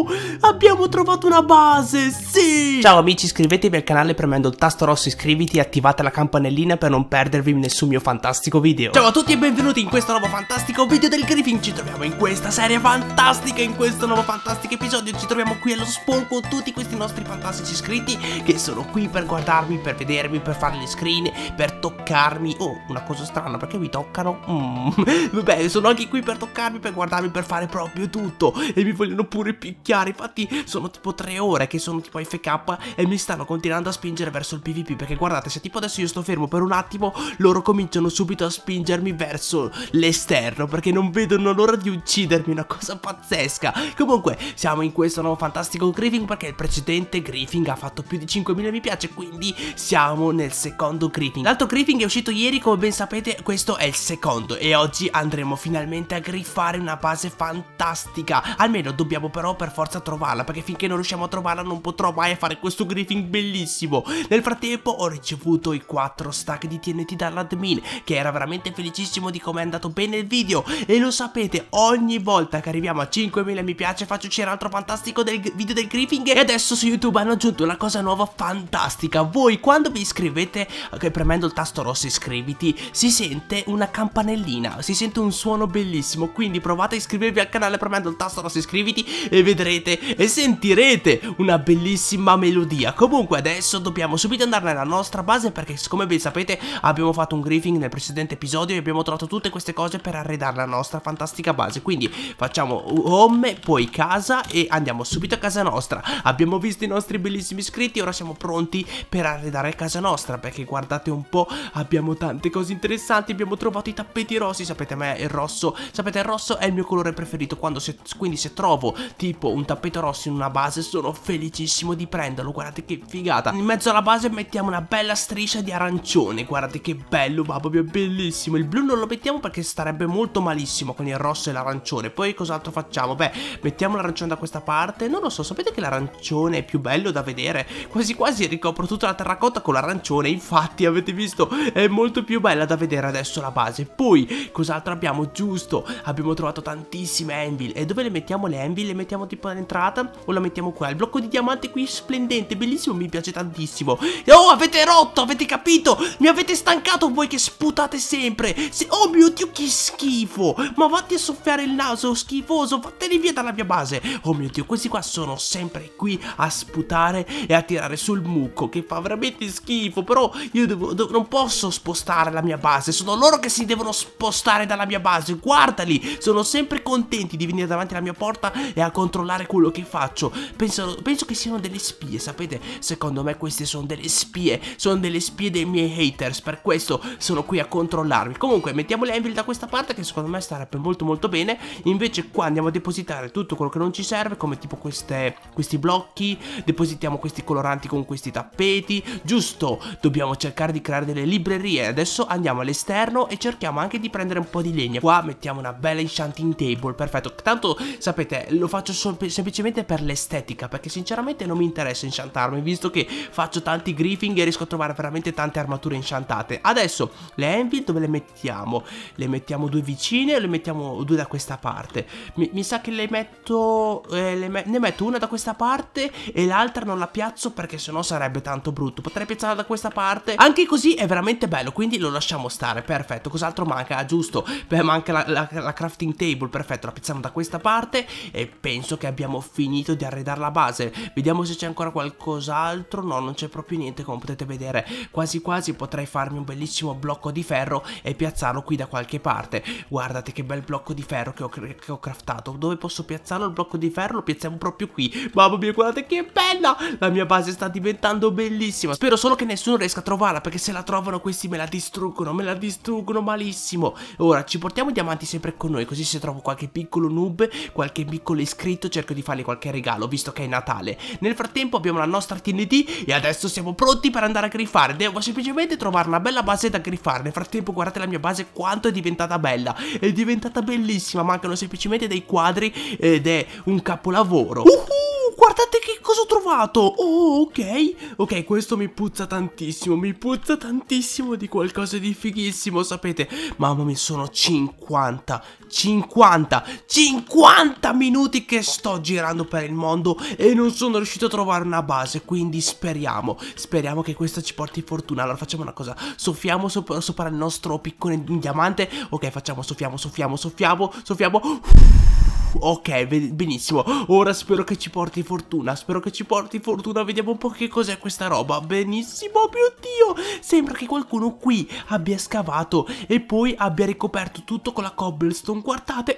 Abbiamo trovato una base, sì! Ciao amici, iscrivetevi al canale premendo il tasto rosso iscriviti e attivate la campanellina per non perdervi nessun mio fantastico video. Ciao a tutti e benvenuti in questo nuovo fantastico video del Griffin. Ci troviamo in questa serie fantastica, in questo nuovo fantastico episodio. Ci troviamo qui allo spawn con tutti questi nostri fantastici iscritti che sono qui per guardarmi, per vedermi, per fare le screen, per toccarmi. Oh, una cosa strana, perché mi toccano? Vabbè, sono anche qui per toccarmi, per guardarmi, per fare proprio tutto. E mi vogliono pure picchiare. Infatti sono tipo 3 ore che sono tipo AFK e mi stanno continuando a spingere verso il PvP. Perché guardate, se tipo adesso io sto fermo per un attimo, loro cominciano subito a spingermi verso l'esterno, perché non vedono l'ora di uccidermi. Una cosa pazzesca. Comunque siamo in questo nuovo fantastico Griffin, perché il precedente Griffin ha fatto più di 5.000 mi piace, quindi siamo nel secondo Griffin. L'altro Griffin è uscito ieri, come ben sapete. Questo è il secondo e oggi andremo finalmente a griffare una base fantastica. Almeno dobbiamo però per forza trovarla, perché finché non riusciamo a trovarla non potrò mai fare questo Griffin bellissimo. Nel frattempo ho ricevuto i 4 stack di TNT dall'admin, che era veramente felicissimo di come è andato bene il video. E lo sapete, ogni volta che arriviamo a 5.000 mi piace faccio uscire un altro fantastico video del Griffin. E adesso su YouTube hanno aggiunto una cosa nuova fantastica. Voi quando vi iscrivete, premendo il tasto rosso iscriviti, si sente una campanellina, si sente un suono bellissimo. Quindi provate a iscrivervi al canale premendo il tasto rosso iscriviti e vedrete e sentirete una bellissima melodia. Comunque adesso dobbiamo subito andare nella nostra base, perché come ben sapete abbiamo fatto un Griffin nel precedente episodio e abbiamo trovato tutte queste cose per arredare la nostra fantastica base. Quindi facciamo home, poi casa e andiamo subito a casa nostra. Abbiamo visto i nostri bellissimi iscritti, ora siamo pronti per arredare casa nostra, perché guardate un po', abbiamo tante cose interessanti. Abbiamo trovato i tappeti rossi, sapete a me il rosso, sapete il rosso è il mio colore preferito. Quindi se trovo tipo un tappeto rosso in una base sono felicissimo di prenderlo. Guardate che figata. In mezzo alla base mettiamo una bella striscia di arancione. Guardate che bello, mamma mia, bellissimo. Il blu non lo mettiamo perché starebbe molto malissimo con il rosso e l'arancione. Poi cos'altro facciamo? Beh, mettiamo l'arancione da questa parte. Non lo so, sapete che l'arancione è più bello da vedere? Quasi quasi ricopro tutta la terracotta con l'arancione. Infatti avete visto, è molto più bella da vedere adesso la base. Poi cos'altro abbiamo? Giusto, abbiamo trovato tantissime anvil. E dove le mettiamo le anvil? Le mettiamo tipo all'entrata o la mettiamo qua? Il blocco di diamante qui splendente, bellissimo, mi piace tantissimo. Oh, avete rotto, avete capito? Mi avete stancato voi che sputate sempre. Oh mio Dio, che schifo. Ma vatti a soffiare il naso, schifoso. Vattene via dalla mia base. Oh mio Dio, questi qua sono sempre qui a sputare e a tirare sul mucco, che fa veramente schifo. Però io non posso spostare la mia base. Sono loro che si devono spostare dalla mia base. Guardali, sono sempre contenti di venire davanti alla mia porta e a controllare quello che faccio. Penso che siano delle spie, sapete? Secondo me queste sono delle spie. Sono delle spie dei miei haters. Per questo sono qui a controllarmi. Comunque mettiamo le anvil da questa parte, che secondo me starebbe molto bene. Invece qua andiamo a depositare tutto quello che non ci serve, come tipo questi blocchi. Depositiamo questi coloranti con questi tappeti. Giusto, dobbiamo cercare di creare delle librerie. Adesso andiamo all'esterno e cerchiamo anche di prendere un po' di legna. Qua mettiamo una bella enchanting table. Perfetto. Tanto sapete, lo faccio semplicemente per l'estetica, perché sinceramente non mi interessa enchantarmi, visto che faccio tanti Griffin e riesco a trovare veramente tante armature enchantate. Adesso le anvil dove le mettiamo? Le mettiamo 2 vicine o le mettiamo 2 da questa parte? Mi sa che le metto ne metto una da questa parte e l'altra non la piazzo, perché sennò sarebbe tanto brutto. Potrei piazzarla da questa parte, anche così è veramente bello, quindi lo lasciamo stare. Perfetto. Cos'altro manca? Ah, giusto, beh, manca la crafting table. Perfetto, la piazziamo da questa parte e penso che abbiamo finito di arredare la base. Vediamo se c'è ancora qualcos'altro. No, non c'è proprio niente, come potete vedere. Quasi quasi potrei farmi un bellissimo blocco di ferro e piazzarlo qui da qualche parte. Guardate che bel blocco di ferro che ho craftato. Dove posso piazzarlo il blocco di ferro? Lo piazziamo proprio qui. Mamma mia, guardate che bella. La mia base sta diventando bellissima. Spero solo che nessuno riesca a trovarla, perché se la trovano questi me la distruggono malissimo. Ora ci portiamo i diamanti sempre con noi, così se trovo qualche piccolo noob, qualche piccolo iscritto, cerco di fargli qualche regalo, visto che è Natale. Nel frattempo abbiamo la nostra TNT e adesso siamo pronti per andare a griffare. Devo semplicemente trovare una bella base da griffare. Nel frattempo guardate la mia base quanto è diventata bella. È diventata bellissima, mancano semplicemente dei quadri ed è un capolavoro. guardate che cosa ho trovato. Oh, ok, questo mi puzza tantissimo di qualcosa di fighissimo, sapete. Mamma mia, sono 50 minuti che sto girando per il mondo e non sono riuscito a trovare una base, quindi speriamo che questa ci porti fortuna. Allora facciamo una cosa, soffiamo sopra il nostro piccone in diamante. Ok, facciamo, soffiamo. Ok, benissimo. Ora spero che ci porti fortuna. Vediamo un po' che cos'è questa roba. Benissimo, oh mio Dio. Sembra che qualcuno qui abbia scavato e poi abbia ricoperto tutto con la cobblestone. Guardate.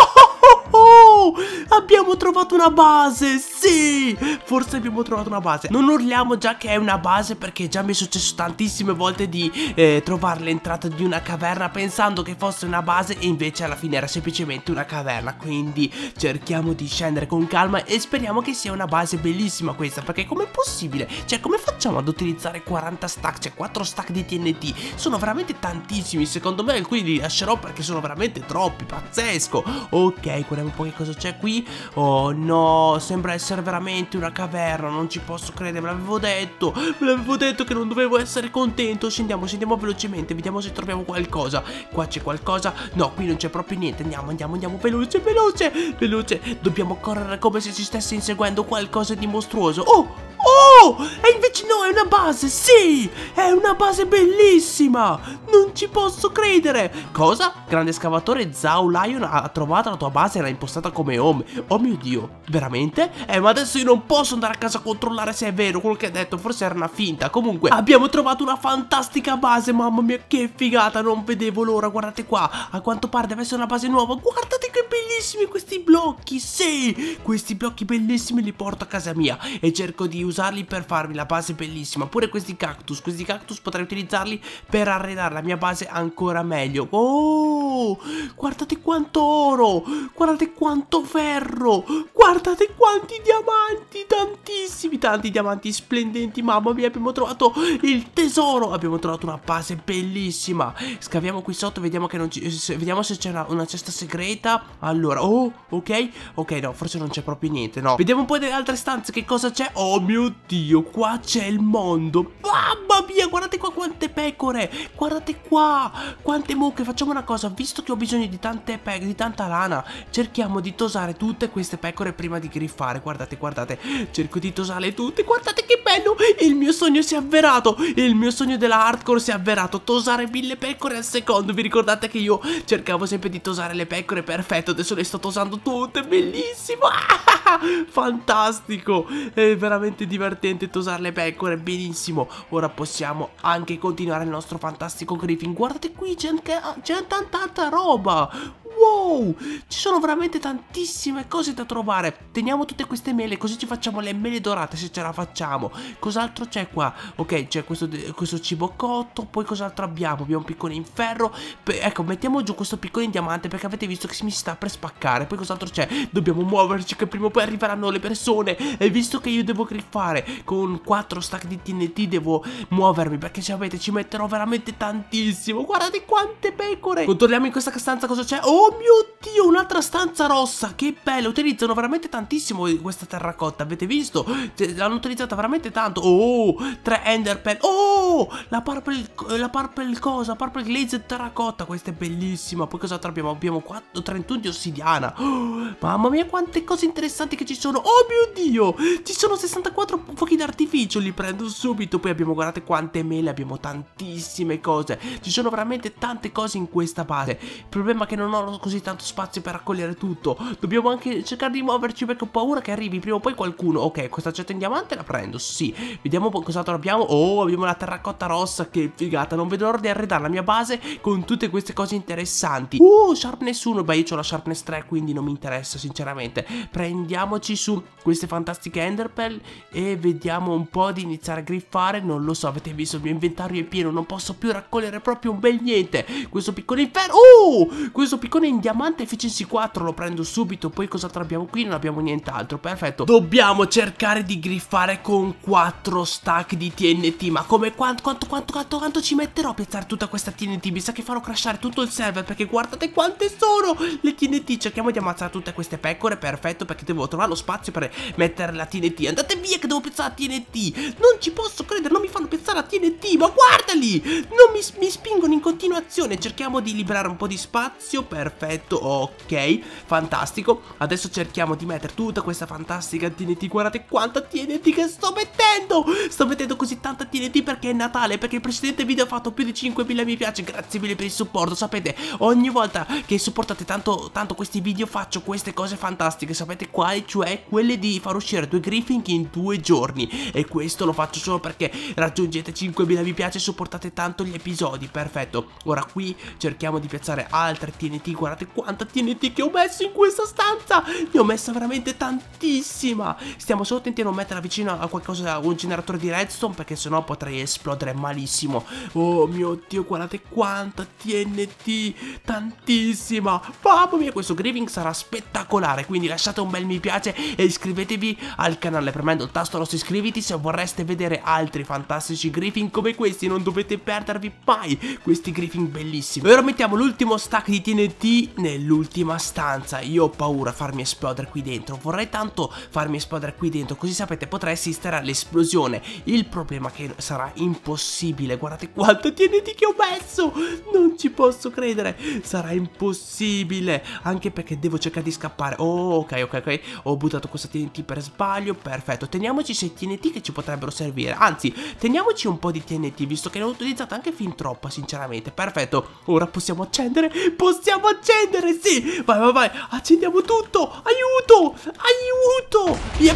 Oh, abbiamo trovato una base. Sì, forse abbiamo trovato una base. Non urliamo già che è una base, perché già mi è successo tantissime volte di trovare l'entrata di una caverna pensando che fosse una base e invece alla fine era semplicemente una caverna. Quindi cerchiamo di scendere con calma e speriamo che sia una base bellissima questa, perché com'è possibile? Cioè, come facciamo ad utilizzare 40 stack, cioè 4 stack di TNT? Sono veramente tantissimi, secondo me alcuni li lascerò perché sono veramente troppi, pazzesco. Ok, guardiamo un po' che cosa c'è qui. Oh no, sembra essere veramente una caverna, non ci posso credere, me l'avevo detto che non dovevo essere contento. Scendiamo velocemente, vediamo se troviamo qualcosa. Qua c'è qualcosa? No, qui non c'è proprio niente. Andiamo veloce. Dobbiamo correre come se ci stesse inseguendo qualcosa di mostruoso. Oh, e invece no, è una base, sì, è una base bellissima. Non ci posso credere. Cosa? Grande scavatore Zao Lion ha trovato la tua base e l'ha impostata come home. Oh mio Dio, veramente? Ma adesso io non posso andare a casa a controllare se è vero quello che ha detto, forse era una finta. Comunque, abbiamo trovato una fantastica base, mamma mia, che figata, non vedevo l'ora. Guardate qua, a quanto pare deve essere una base nuova. Guardate che bellissimi questi blocchi, sì, questi blocchi bellissimi li porto a casa mia e cerco di usarli per farmi la base bellissima. Pure questi cactus potrei utilizzarli per arredare la mia base ancora meglio. Oh, guardate quanto oro, guardate quanto ferro, guardate quanti diamanti, tantissimi, tanti diamanti splendenti. Mamma mia, abbiamo trovato il tesoro, abbiamo trovato una base bellissima. Scaviamo qui sotto, vediamo che non ci, vediamo se c'è una cesta segreta. Allora, ok, no, forse non c'è proprio niente, no. Vediamo un po' delle altre stanze, che cosa c'è. Oh mio Dio, qua c'è il mondo. Mamma mia, guardate qua quante pecore, guardate qua quante mucche. Facciamo una cosa, visto che ho bisogno di tante pecore, di tanta lana, cerchiamo di tosare tutte queste pecore prima di griffare. Guardate, cerco di tosarle tutte. Guardate che bello, il mio sogno si è avverato, il mio sogno della hardcore si è avverato, tosare 1000 pecore al secondo. Vi ricordate che io cercavo sempre di tosare le pecore? Perfetto, adesso le sto tosando tutte, bellissimo. Fantastico, è veramente divertente tosare le pecore, benissimo. Ora possiamo anche continuare il nostro fantastico griffing. Guardate qui, c'è tanta roba. Wow, ci sono veramente tantissime cose da trovare. Teniamo tutte queste mele, così ci facciamo le mele dorate se ce la facciamo. Cos'altro c'è qua? Ok, c'è questo cibo cotto. Poi cos'altro abbiamo? Abbiamo un piccone in ferro. Ecco, mettiamo giù questo piccone in diamante, perché avete visto che mi sta per spaccare. Poi cos'altro c'è? Dobbiamo muoverci, che prima o poi arriveranno le persone. E visto che io devo griffare con 4 stack di TNT, devo muovermi, perché sapete, ci metterò veramente tantissimo. Guardate quante pecore. Controlliamo in questa stanza cosa c'è. Oh mio Dio, un'altra stanza rossa. Che bella, utilizzano veramente tantissimo questa terracotta. Avete visto? L'hanno utilizzata veramente tanto. Oh, 3 ender pearl. Oh, la purple cosa, purple glazed terracotta. Questa è bellissima. Poi cos'altro abbiamo? Abbiamo 31 di ossidiana. Oh, mamma mia, quante cose interessanti che ci sono. Oh mio Dio, ci sono 64 fuochi d'artificio. Li prendo subito. Poi abbiamo, guardate quante mele. Abbiamo tantissime cose. Ci sono veramente tante cose in questa base. Il problema è che non ho così tanto spazio per raccogliere tutto. Dobbiamo anche cercare di muoverci, perché ho paura che arrivi prima o poi qualcuno. Ok, questa accetta in diamante la prendo, sì. Vediamo cos'altro abbiamo. Oh, abbiamo la terracotta rossa, che figata. Non vedo l'ora di arredare la mia base con tutte queste cose interessanti. Sharpness 1. Beh, io ho la Sharpness 3, quindi non mi interessa sinceramente. Prendiamoci su queste fantastiche enderpearl e vediamo un po' di iniziare a griffare. Non lo so, avete visto, il mio inventario è pieno, non posso più raccogliere proprio un bel niente. Questo piccone in ferro. Questo piccone in diamante efficiency 4 lo prendo subito. Poi cos'altro abbiamo qui? Non abbiamo nient'altro. Perfetto. Dobbiamo cercare di griffare con 4 stack di TNT. Ma come quanto ci metterò a piazzare tutta questa TNT? Mi sa che farò crashare tutto il server, perché guardate quante sono le TNT. Cerchiamo di ammazzare tutte queste pecore. Perfetto, perché devo trovare lo spazio per mettere la TNT. Andate via che devo piazzare la TNT. Non ci posso credere, non mi fanno piazzare la TNT. Ma guardali, non mi spingono in continuazione. Cerchiamo di liberare un po' di spazio. Perfetto, ok, fantastico. Adesso cerchiamo di mettere tutta questa fantastica TNT. Guardate quanta TNT che sto mettendo. Sto mettendo così tanta TNT perché è Natale, perché il precedente video ha fatto più di 5.000 mi piace. Grazie mille per il supporto. Sapete, ogni volta che supportate tanto questi video faccio queste cose fantastiche. Sapete quali? Cioè quelle di far uscire 2 Griffin in 2 giorni. E questo lo faccio solo perché raggiungete 5.000 mi piace e supportate tanto gli episodi. Perfetto. Ora qui cerchiamo di piazzare altre TNT. Guardate quanta TNT che ho messo in questa stanza. Ne ho messa veramente tantissima. Stiamo solo attenti a non metterla vicino a qualcosa, a un generatore di redstone, perché sennò potrei esplodere malissimo. Oh mio Dio, guardate quanta TNT. Tantissima. Mamma mia, questo griefing sarà spettacolare. Quindi lasciate un bel mi piace e iscrivetevi al canale premendo il tasto rosso iscriviti se vorreste vedere altri fantastici griefing come questi. Non dovete perdervi mai questi griefing bellissimi. E ora mettiamo l'ultimo stack di TNT nell'ultima stanza. Io ho paura a farmi esplodere qui dentro. Vorrei tanto farmi esplodere qui dentro, così sapete potrei assistere all'esplosione. Il problema è che sarà impossibile. Guardate quanto TNT che ho messo. Non ci posso credere. Sarà impossibile, anche perché devo cercare di scappare. Oh, ok. Ho buttato questa TNT per sbaglio. Perfetto. Teniamoci 6 TNT che ci potrebbero servire. Anzi, teniamoci un po' di TNT, visto che ne ho utilizzata anche fin troppa, sinceramente. Perfetto. Ora possiamo accendere. Possiamo accendere, sì. Vai. Accendiamo tutto. Aiuto. Via.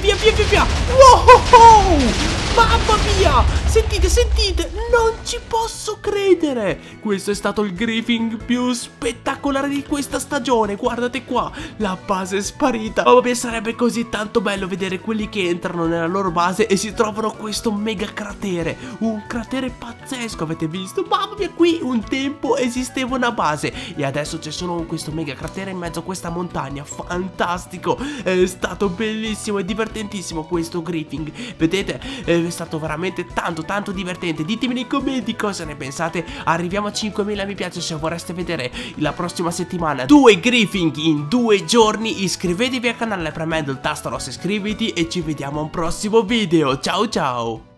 Wow. Mamma mia. Sentite. Non ci posso credere. Questo è stato il griefing più spettacolare di questa stagione. Guardate qua. La base è sparita. Mamma mia, sarebbe così tanto bello vedere quelli che entrano nella loro base e si trovano questo mega cratere. Un cratere pazzesco, avete visto? Mamma mia, qui un tempo esisteva una base e adesso c'è solo questo mega cratere in mezzo a questa montagna. Fantastico. È stato bellissimo e divertentissimo questo griefing. Vedete? È stato veramente tanto divertente. Ditemi nei commenti cosa ne pensate. Arriviamo a 5.000 mi piace se vorreste vedere la prossima settimana 2 griefing in 2 giorni. Iscrivetevi al canale premendo il tasto rosso iscriviti e ci vediamo a un prossimo video. Ciao.